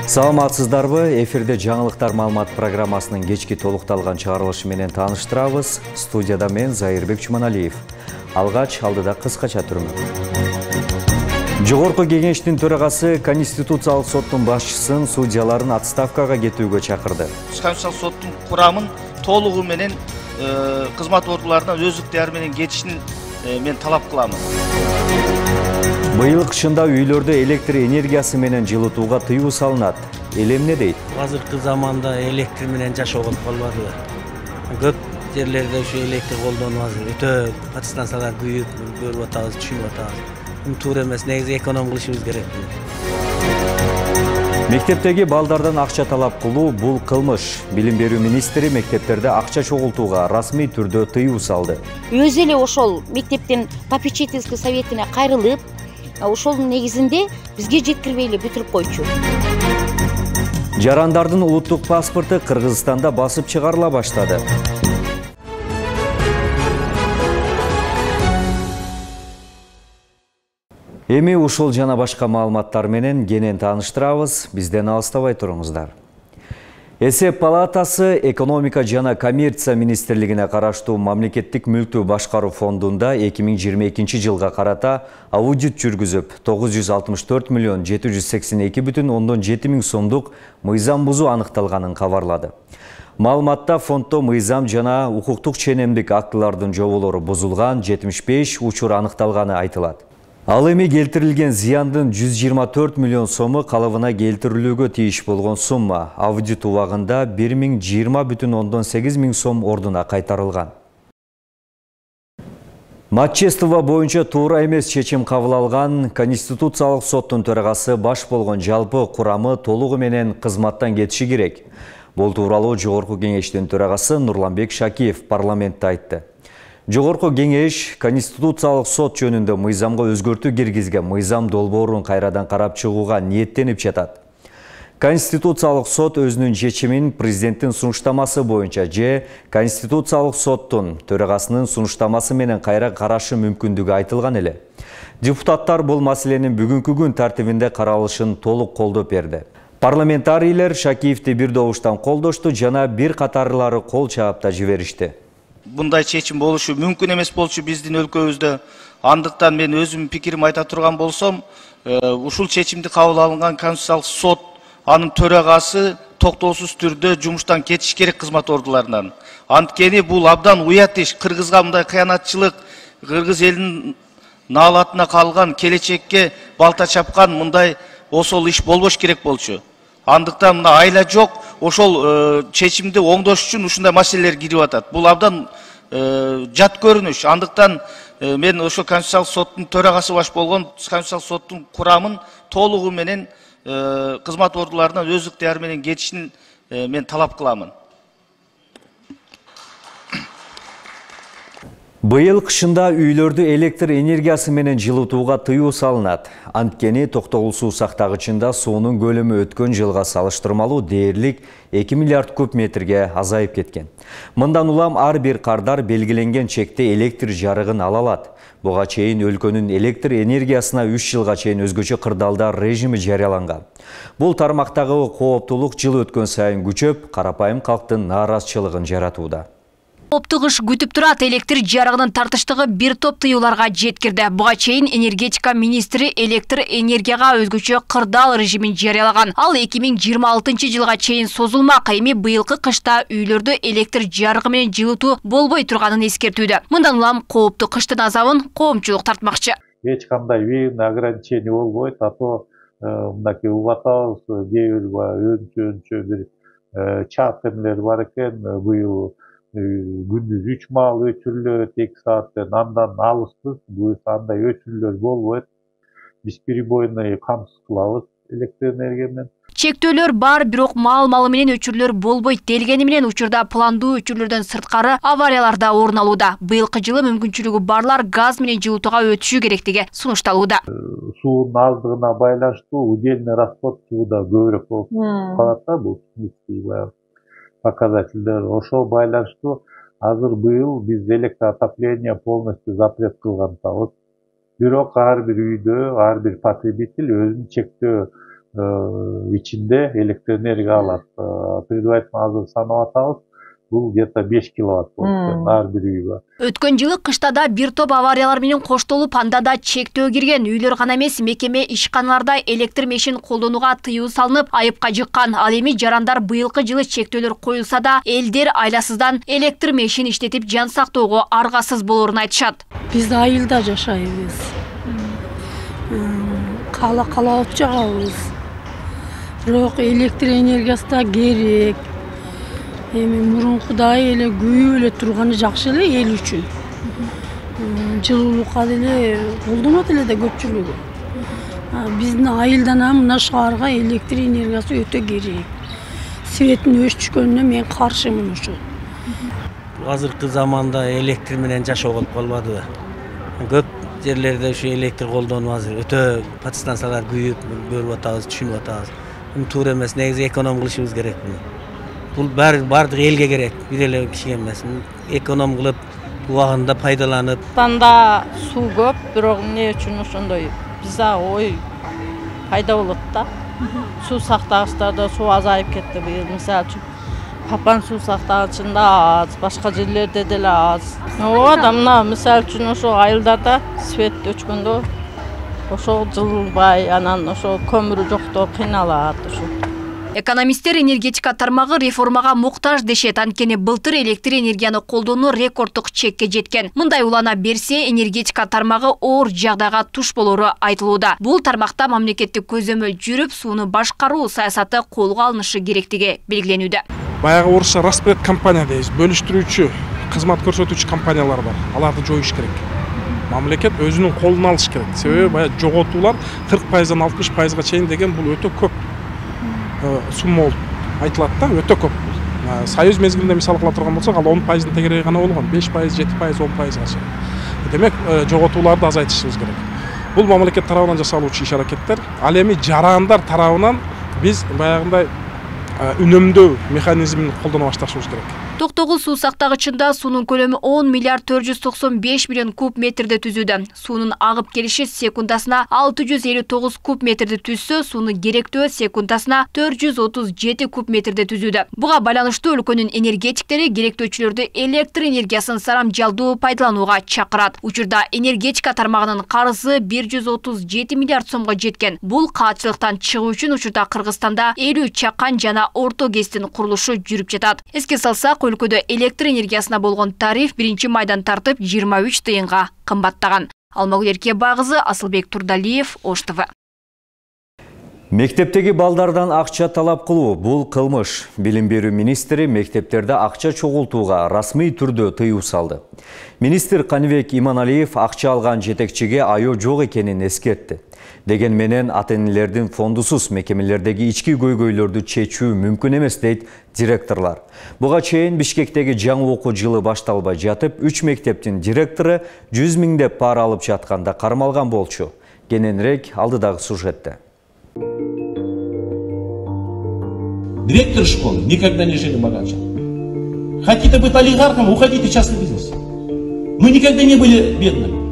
Саламатсыздарбы? Эфирде жаңылыктар маалымат программасынын кечки толукталган чыгарылышы менен тааныштырабыз. Студияда мен Зайырбек Чуманалиев. Алгач алдыда кыскача түрмөк. Жогорку кеңештин төрагасы Конституциялык соттун башчысын судьяларын отставкага кетүүгө чакырды. Конституциялык соттун курамын толугу менен кызмат ордуларынан өз ыктыяры менен кетишин мен талап кыламын. Быйыл кышында үйлөрдө электр энергиясы менен жылытууга тыюу салынат. Эл эмне дейт? Азыркы заманда электр менен жашоого болбадылар. Көп жерлерде ушу электр колдонуп азыр өтө подстанциялар күйүп көрүп атабыз, түшүнүп атабыз. Туура эмес, негизи эконом кылышыбыз керек. Мектептеги балдардан акча талап кылуу бул кылмыш. Билим берүү министри мектептерде акча чогултууга расмий түрдө тыюу салды. Өзү эле ошол мектептин попечительский советине кайрылып, ошолдун негизинде бизге жеткирбей эле бүтүрүп койчу. Жарандардын улуттук паспорту Кыргызстанда басып чыгарыла баштады. Эми ушул жана башка маалыматтар менен кенен тааныштырабыз. Бизден алыстабай туруңуздар. Эсеп палатасы экономика жана коммерция министрлигине караштуу мамлекеттик мүлктү башкаруу фондунда 2022 жылга карата аудит жүргүзүп, 964 миллион 782,7 миң сомдук мыйзам бузуу аныкталганын кабарлады. Маалыматта фонддо мыйзам жана укуктук ченемдик актылардын жоболору бузулган 75 учур аныкталганы айтылат. Ал эми келтирилген зыяндын 124 миллион сомы калыбына келтирилүүгө тийиш болгон сумма аудит убагында 1020,8 миң сом ордуна кайтарылган. Матчество боюнча туура эмес чечим кабыл алган Конституциялык соттун төрагасы баш болгон жалпы курамы толугу менен кызматтан кетиши керек. Бул тууралуу Жогорку кеңештин төрагасы Нурланбек Шакиев парламентте айтты. Жогорку кеңеш Конституциялык сот жөнүндө мыйзамга өзгөртүү киргизген мыйзам долбоорун кайрадан карап чыгууга ниеттенип жатат. Конституциялык сот өзүнүн чечимин президенттин сунуштамасы боюнча же Конституциялык соттун төрагасынын сунуштамасы менен кайра карашы мүмкүндүгү айтылган эле. Депутаттар бул маселенин бүгүнкү күн тартибинде каралышын толук колдоп берди. Парламентарийлер Шакиевди бир добуштан колдошту жана бир катарлары кол чаап да жиберишти. Мындай чечим болушу мүмкүн эмес болчу биздин өлкөбүздө. Андыктан мен өзүм пикирим айта турган болсом, ушул чечимди кабыл алынган Конституциялык сот анын төрагасы токтоосуз түрдө жумуштан кетиш керек кызмат ордуларынан. Анткени бул абдан уят иш. Кыргызга мындай кыянатчылык, кыргыз элинин наалатына калган, келечекке балта чапкан мындай осол иш болбош керек болчу. Андыктан мына айла жок, ошол чечимди оңдош үчүн ушундай маселелер кирип атат. Бул абдан жат көрүнүш. Андыктан мен ошо Конституциялык соттун төрагасы баш болгон Конституциялык соттун курамын толугу менен кызмат ордуларынан өз ыктыяры менен кетишин мен талап кыламын. Быйыл кышында үйлөрдү электр энергиясы менен жылытууга тыюу салынат. Анткени токтогул суу сактагычында суунун көлөмү өткөн жылга салыштырмалуу дээрлик 2 миллиард куб метрге азайып кеткен. Мындан улам ар бир кардар белгиленген чекте электр жарыгын ала алат. Буга чейин өлкөнүн электр энергиясына 3 жылга чейин өзгөчө кырдаалдар режими жарыяланган. Бул тармактагы кооптулук жыл өткөн сайын күчөп, карапайым калктын нааразычылыгын жаратууда. Кооптуу кыш күтүп турат. Электр жарыгынын тартыштыгы бир топ тыюуларга жеткирди. Буга чейин энергетика министри электр энергияга өзгөчө кырдаал режимин жарыялаган. Ал 2026 жылга чейин созулмак. Эми быйылкы кышта үйлөрдө электр жарыгы менен жылытуу болбой турганын эскертүүдө. Мындан улам кооптуу кыштын азабын коомчулук тартмакчы. Эч кандай ограничение болбойт, ато мынакей угатабыз, кээ бир өнчө бир чат эмелер бар экен. Быйыл күндүз 3 маал өчүрүлөт, 2 сааттан андан алыспыз. Буюрса андай өчүрүүлөр болбойт. Биз перебойный камсыз кылабыз электр энергия менен. Чектөөлөр бар, бирок маал-малы менен өчүрүлөр болбойт делгени менен учурда пландуу өчүрүлөрдөн сырткары авариялар да орун алууда. Быйылкы жылы мүмкүнчүлүгү барлар газ менен жылытууга өтүшү керектиги сунушталууда. Суунун аздыгына байланыштуу удельный расход сууда көбүрөөк болуп калат да, бул показателдер. Ошол байланыштуу азыр быйыл биз электроотопление полностью запрет кылган атабыз. Бирок ар бир үйдө, ар бир потребитель өзүнүн чектөө içinde elektrik энергия алат. Предварительно азыр санап атабыз. Бул где-то 5 киловатт болот ар бир үйгө. Өткөн жылы кышта да бир топ авариялар менен коштолуп, анда да чектөө кирген. Үйлөр гана эмес, мекеме ишканаларда электр мешин колдонууга тыюу салынып, айыпка жыккан. Ал эми жарандар быйылкы жылы чектөөлөр коюлса да, элдер айласыздан электр мешин иштетип жан сактоого аргасыз болорун айтышат. Биз айылда жашайбыз. Кала жагабыз. Бирок электр энергиясы да керек. Эми мурункудай эле күйүп эле турганы жакшы эле эл үчүн. Жылуулукка деле колдонот эле да көпчүлүгү. Биздин айылдан мына шаарга электр энергиясы өтө керек. Светин өчкөнүнө мен каршымын ошо. Азыркы заманда электр менен жашоо болуп калбады. Көп жерлерде ушу электр колдонуп азыр өтө подстанциялар күйүп көрүп атабыз, түшүнүп атабыз. Туура эмес, негизи эконом кылышыбыз керек буну. Бул бардык элге керек, бир эле кишиге эмес. Эконом кылып, убагында пайдаланып. Танда суу көп, бирок эмне үчүн ошондой бизде ой пайда болот да. Суу сактагычтарда суу азайып кетти быйыл. Мисалы үчүн Папан суу сактагычында аз, башка жерлерде деле аз. Ооба, мына мисалы үчүн ошо айылдарда свет өчкөндө ошо жылбай, анан ошо көмүрү жоктоо кыйналат ошо. Экономисттер энергетика тармагы реформага муктаж дешет, анткени былтыр электр энергияны колдонуу рекорддук чекке жеткен. Мындай улана берсе, энергетика тармагы оор жагдайга туш болору айтылууда. Бул тармакта мамлекеттик көзөмөл жүрүп, сууну башкаруу саясаты колго алынышы керектиги белгиленүүдө. Баягы орусча распред компания дейбиз, бөлүштүрүүчү, кызмат көрсөтүүчү компаниялар бар. Аларды жоюш керек. Мамлекет өзүнүн колуна алыш керек. Себеби баягы жоготуулар 40%-дан 60%-га чейин деген бул өтө көп. Сумма болуп айтылат да, өтө көп. Союз мезгилинде мисал кыла турган болсок, ал 10%-ын тегереги гана болгон, 5%, 7%, 10%га чейин. Демек, жоготууларды азайтышыбыз керек. Бул мамлекет тарабынан жасалуучу иш-аракеттер. Ал эми жарандар тарабынан биз баягындай үнөмдөө механизмин колдоно башташыбыз керек. Токтогул суу сактагычында суунун көлөмү 10 миллиард 495 миллион куб метрди түзүүдө. Суунун агып келиши секундасына 659 куб метрди түзсө, суунун керектөө секундасына 437 куб метрди түзүүдө. Буга байланыштуу өлкөнүн энергетиктери керектөөчүлөрдү электр энергиясын сарамжалдуу пайдаланууга чакырат. Учурда энергетика тармагынын карызы 137 миллиард сомго жеткен. Бул каатчылыктан чыгуу үчүн учурда Кыргызстанда 50 чакан жана орто кесиптин курулушу жүрүп жатат. Эске салсак, өлкөдө электр энергиясына болгон тариф 1-майдан тартып 23 тыйынга кымбаттаган. Алмагүл Эркебайкызы, Асылбек Турдалиев, Ош ТВ. Мектептеги балдардан акча талап кылуу бул кылмыш. Билим берүү министри мектептерде акча чогултууга расмий түрдө тыюу салды. Министр Каныбек Иманалиев акча алган жетекчиге айоо жок экенин эскертти. Деген менен ата-энелердин фондусуз мекемелердеги ички көйгөйлөрдү чечүү мүмкүн эмес дейт директорлор. Буга чейин Бишкектеги жаңы окуу жылы башталбай жатып, 3 мектептин директору 100 миңдеп пара алып жатканда кармалган болчу. Кененирээк алдыдагы сюжетте. Директор школы никогда не жили богаче. Хотите быть олигархом, уходите в частный бизнес. Мы никогда не были бедными.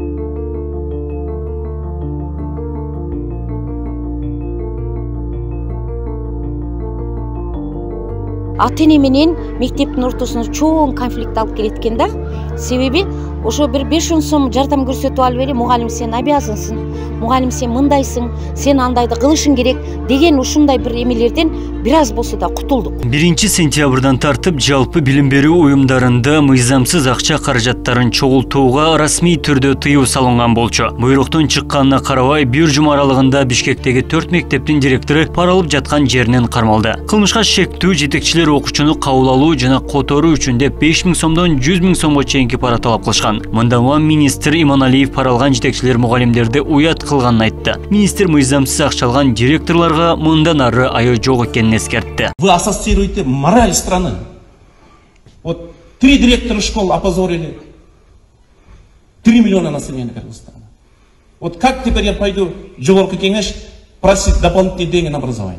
Ата-эне менен мектептин ортосуна чоң конфликт алып келет экен да. Себеби ошо бир 500 сом жардам көрсөтүп алып эле, мугалим сен обязансың, мугалим сен мындайсың, сен андайды кылышың керек деген ушундай бир эмелерден бир аз болсо да кутулдук. 1-сентябрдан тартып жалпы билим берүү уюмдарында мыйзамсыз акча каражаттарын чогултууга расмий түрдө тыюу салынган болчу. Буйруктун чыкканына карабай, бир жума аралыгында Бишкектеги 4 мектептин директору пара алып жаткан жеринен кармалды. Кылмышка шектүү жетекчилер окуучуну кабыл алуу жана которуу үчүн деп 5 миң сомдон 100 миң сомго чейинки пара талап кылышкан. Мында министр Иманалиев пара алган жетекчилер мугалимдерди уят кылганын айтты. Министр мыйзамсыз акча алган директорлорго мындан ары айоо жок экенин эскертти. Вы ассоциируете мораль страны. Вот 3 директора школ опозорили 3 миллиона населения Кыргызстана. Вот как теперь я пойду в Жогорку кеңеш просить дополнительные деньги на образование?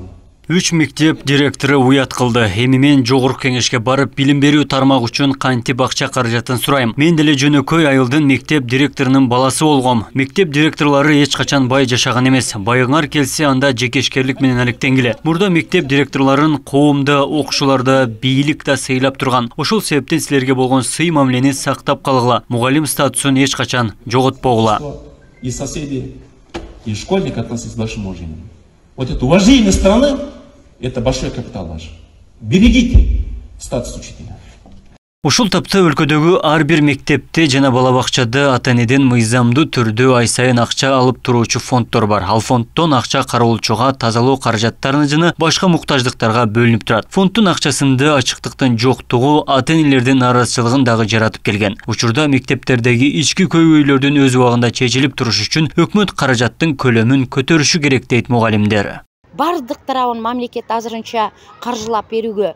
3 мектеп директору уят кылды. Эми мен жогорку кеңешке барып билим берүү тармак үчүн кантип акча каражатын сурайм. Мен деле жөнөкөй айылдын мектеп директорунун баласы болгом. Мектеп директорлору эч качан бай жашаган эмес. Байыңар келсе анда жекешкерлик менен алектенгиле. Мурда мектеп директорлорун коомда, окуучуларда, бийликте сыйлап турган. Ошол себептен силерге болгон сый мамилени сактап калгыла. Мугалим статусун эч качан жоготпогула. И соседи, и школьник относятся с большим уважением. Вот это уважение страны, это большой капитал ваш. Берегите статус учителя. Ушул тапта өлкөдөгү ар бир мектепте жана бала бакчада ата-энеден мыйзамдуу түрдө ай сайын акча алып туруучу фонддор бар. Ал фонддон акча кароолчуга, тазалоо каражаттарына жана башка муктаждыктарга бөлүнүп турат. Фонддун акчасында ачыктыктын жоктугу ата-энелердин нараазычылыгын дагы жаратып келген. Учурда мектептердеги ички көйгөйлөрдүн өз убагында чечилип туруш үчүн өкмөт каражаттын көлөмүн көтөрүшү керек дейт мугалимдер. Бардык тарабын мамлекет азырынча каржылап берүүгө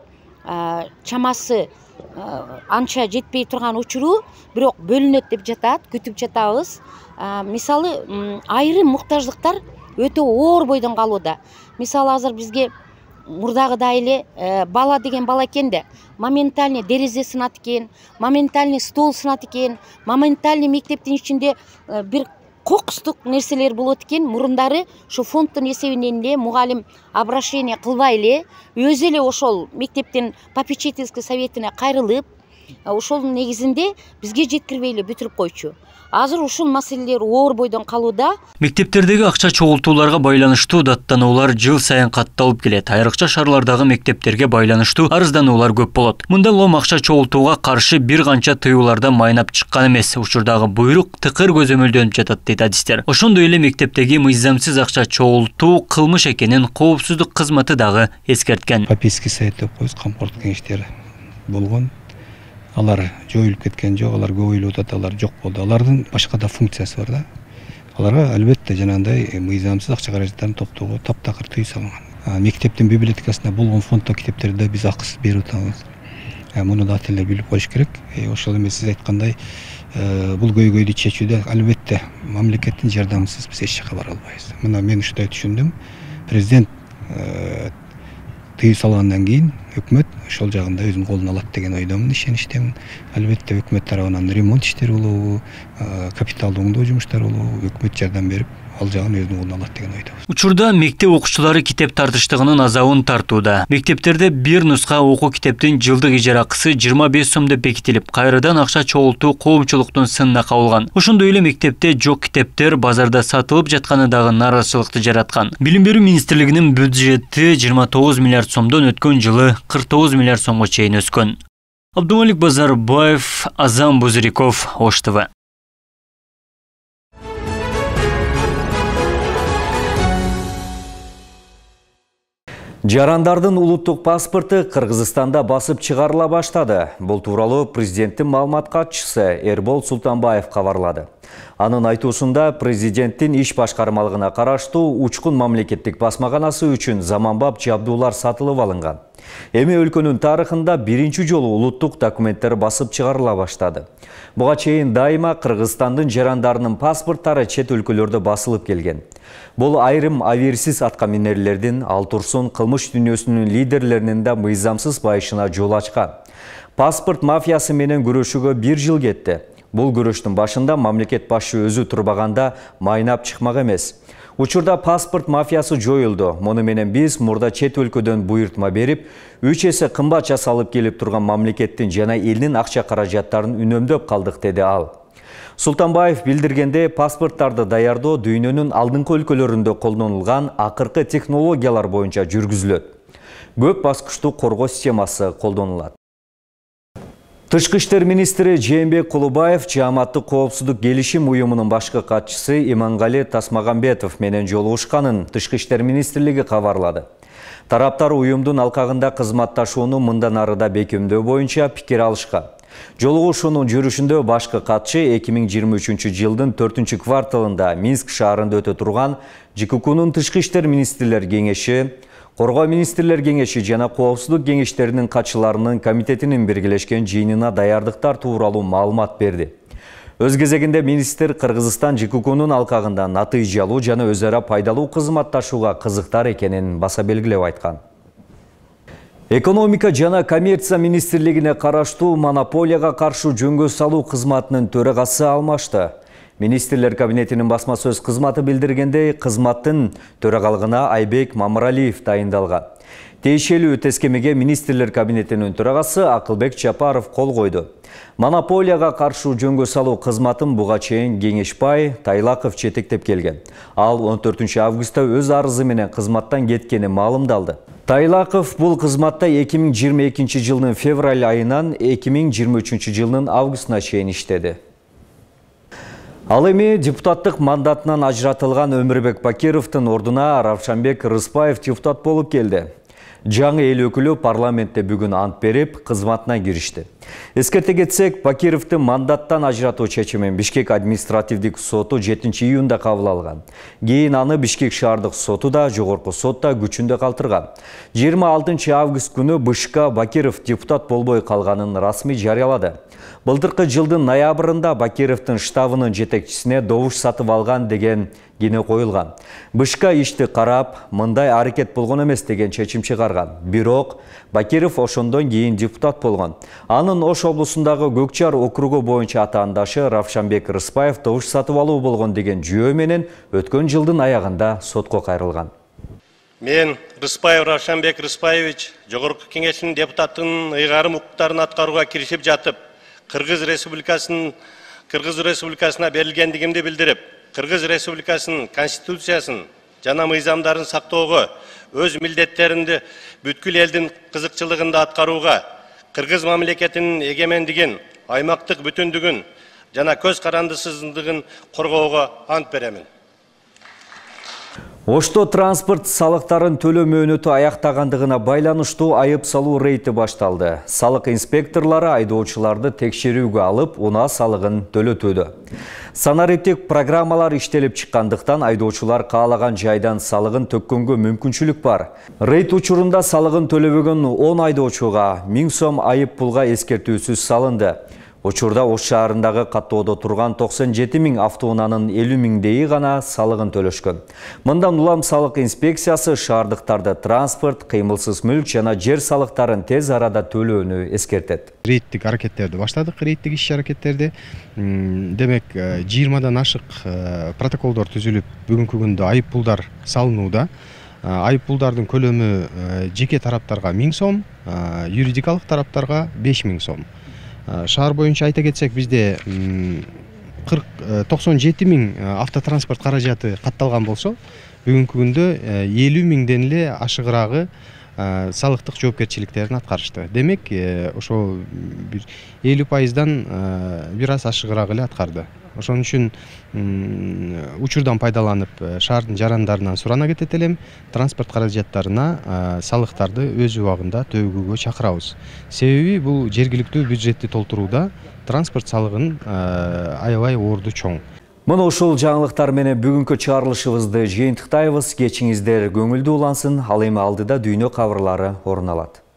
чамасы анча жетпей турган учуру, бирок бөлүнөт деп жатат, күтүп жатабыз. Мисалы айрым муктаждыктар өтө оор бойдон калууда. Мисалы азыр бизге мурдагыдай эле бала деген бала экен да, моментальный дерезе сынат экен, моментальный стол сынат экен, моментальный мектептин ичинде бир кокустук нерселер болот экен. Мурундары ушу фонддун эсебинен эле мугалим обращение кылбай эле өзү эле ошол мектептин попечительский советине кайрылып, ошолдун негизинде бизге жеткирбей эле бүтүрүп койчу. Азыр ушул маселелер оор бойдон калууда. Мектептердеги акча чогултууларга байланыштуу даттануулар жыл сайын катталып келет. Айрыкча шаарлардагы мектептерге байланыштуу арыздануулар көп болот. Мында лом акча чогултууга каршы бир канча тыюуларда майнап чыккан эмес. Учурдагы буйрук тыкыр көзөмөлдөнүп жатат дейт адистер. Ошондой эле мектептеги мыйзамсыз акча чогултуу кылмыш экенин коопсуздук кызматы дагы эскерткен. Попечительский совет деп коебуз, камкорлук кеңештери болгон. Алар жоюлуп кеткен жок, алар көбөйүп атат, алар жок болду. Алардын башка да функциясы бар да. Аларга албетте жанагындай мыйзамсыз акча каражаттарын топтоого таптакыр тыюу салынган. Мектептин библиотекасында болгон фонддо китептерди биз акысыз берип атабыз. Муну да ата-энелер билип коюш керек. Ошол эми сиз айткандай бул көйгөйдү чечүүдө албетте мамлекеттин жардамысыз биз эч жакка бара албайбыз. Мына мен ушундай түшүндүм. Президент тыюу салгандан кийин өкмөт ошол жагында өзүнүн колуна алат деген ойдомун, ишеничтемин. Албетте өкмөт тарабынан ремонт иштери болобу, капиталдуу оңдоо жумуштары болобу, өкмөт жардам берип, ал жагын өзүнүн колуна алат деген ойдобуз. Учурда мектеп окуучулары китеп тартыштыгынын азабын тартууда. Мектептерде бир нуска окуу китептин жылдык ижаракысы 25 сом деп бекитилип, кайрадан акча чогултуу коомчулуктун сынына кабылган. Ошондой эле мектепте жок китептер базарда сатылып жатканы дагы нараазычылыкты жараткан. Билим берүү министрлигинин бюджети 29 миллиард сомдон өткөн жылы 49 миллиард сомго чейин өскөн. Абдумалик Базарбаев, Азам Бузириков, Ош ТВ. Жарандардын улуттук паспорту Кыргызстанда басып чыгарыла баштады. Бул тууралуу президенттин маалымат катчысы Эрбол Султанбаев кабарлады. Анын айтуусунда президенттин иш башкармалыгына караштуу Учкун мамлекеттик басмаканасы үчүн заманбап жабдуулар сатылып алынган. Эми өлкөнүн тарыхында биринчи жолу улуттук документтер басып чыгарыла баштады. Буга чейин дайыма Кыргызстандын жарандарынын паспорттары чет өлкөлөрдө басылып келген. Бул айрым аверсиз аткаминерлердин, ал турсун кылмыш дүйнөсүнүн лидерлеринин да мыйзамсыз байышына жол ачкан. Паспорт мафиясы менен күрөшүүгө 1 жыл кетти. Бул күрөштүн башында мамлекет башы өзү турбаганда майнап чыкмак эмес. Учурда паспорт мафиясы жоюлду. Муну менен биз мурда чет өлкөдөн буйртма берип, 3 эсе кымбат жасалып келип турган мамлекеттин жана элдин акча каражаттарын үнөмдөп калдык, деди ал. Султанбаев билдиргенде, паспорттарды даярдоо дүйнөнүн алдыңкы өлкөлөрүндө колдонулган акыркы технологиялар боюнча жүргүзүлөт. Көп баскычтуу коргоо системасы колдонулат. Тышкы иштер министри Жээнбек Кулубаев Жааматтык коопсуздук келишим уюмунун башкы катчысы Имангали Тасмагамбетов менен жолугушканын Тышкы иштер министрлиги кабарлады. Тараптар уюмдун алкагында кызматташууну мындан арыда бекемдөө боюнча пикир алышкан. Жолугушуунун жүрүшүндө башкы катчы 2023 жылдын 4-кварталында Минск шаарында өтө турган ЖККнун Тышкы иштер министрлер кеңеши, Коргоо министрлер кеңеши жана коопсуздук кеңештеринин катчыларынын комитетинин биргелешкен жыйынына даярдыктар тууралуу маалымат берди. Өз кезегинде министр Кыргызстан ЖККнын алкагында натыйжалуу жана өз ара пайдалуу кызматташууга кызыктар экенин баса белгилеп айткан. Экономика жана коммерция министрлигине караштуу монополияга каршы жөнгө салуу кызматынын төрагасы алмашты. Министрлер кабинетинин басма сөз кызматы билдиргендей, кызматтын төрагалыгына Айбек Мамыралиев дайындалган. Тиешелүү тескемеге министрлер кабинетинин төрагасы Акылбек Чапаров кол койду. Монополияга каршы жөнгө салуу кызматын буга чейин Кеңешбай Тайлаков жетектеп келген. Ал 14 августта өз арызы менен кызматтан кеткени маалымдалды. Тайлаков бул кызматта 2022 жылдын февраль айынан 2023 жылдын августуна чейин иштеди. Ал эми депутаттык мандатынан ажыратылган Өмүрбек Бакировдун ордуна Равшанбек Рыспаев депутат болуп келди. Жаңы эл өкүлү парламентте бүгүн ант берип, кызматына киришти. Эскерте кетсек, Бакировдун мандаттан ажыратуу чечимин Бишкек административдик соту 7 июнда кабыл алган. Кийин аны Бишкек шаардык соту да, жогорку сот да күчүндө калтырган. 26 август күнү БШК Бакиров депутат болбой калганын расмий жарыялады. Былтыркы жылдын ноябрында Бакировдун штабынын жетекчисине добуш сатып алган деген кене коюлган. БШК ишти карап, мындай аракет болгон эмес деген чечим чыгарган. Бирок Бакиров ошондон кийин депутат болгон. Анын Ош облусундагы Көкчар округу боюнча атаандашы Равшанбек Рыспаев добуш сатып алуу болгон деген жүйө менен өткөн жылдын аягында сотко кайрылган. Мен Рыспаев Равшанбек Рыспаевич Жогорку Кеңештин депутаттын ыйгарым укуктарын аткарууга киришип жатып, Кыргыз Республикасына берилгендигимди билдирип, Кыргыз Республикасынын конституциясын жана мыйзамдарын сактоого, өз милдеттеринди бүткүл элдин кызыкчылыгында аткарууга, Кыргыз мамлекетинин эгемендигин, аймактык бүтүндүгүн жана көз карандысыздыгын коргоого ант беремин. Ошто транспорт салыктарын төлөө мөөнөтү аяктагандыгына байланыштуу айып салуу рейти башталды. Салык инспекторлары айдоочуларды текшерүүгө алып, унаа салыгын төлөтүүдө. Санариптик программалар иштелип чыккандыктан айдоочулар каалаган жайдан салыгын төккөнгө мүмкүнчүлүк бар. Рейд учурунда салыгын төлөбөгөн 10 айдоочуга 1000 сом айып пулга эскертүүсүз салынды. Учурда Ош шаарындагы каттоодо турган 97 000 автоунаанын 50 000 гана салыгын төлөшкөн. Мындан улам салык инспекциясы шаардыктарды транспорт, кыймылсыз мүлк жана жер салыктарын тез арада төлөөнү эскертет. Рейдтик аракеттерди баштадык, рейдтик иш-аракеттерди. Демек, 20дан ашык протоколдор түзүлүп, бүгүнкү күндө айып пулдар салынууда. Айып пулдардын көлөмү жеке тараптарга 1000 сом, юридикалык тараптарга 5000 сом. Шаар боюнча айта кетсек, бизде 97 000 автотранспорт каражаты катталган болсо, бүгүнкү күндө 50 000ден эле ашыгыраагы салыктык жоопкерчиликтерин аткарышты. Демек, ошо 50%дан бир аз ашыгыраагы эле аткарды. Ошон үчүн учурдан пайдаланып, шаардын жарандарынан сурана кетет элем, транспорт каражаттарына салыктарды өз убагында төлөөгө чакырабыз. Себеби бул жергиликтүү бюджетти толтурууда транспорт салыгынын аябай орду чоң. Мына ушул жаңылыктар менен бүгүнкү чыгарылышыбызды жыйынтыктайбыз. Кечиңиздер көңүлдүү улансын. Ал эми алдыда дүйнө кабарлары орун алат.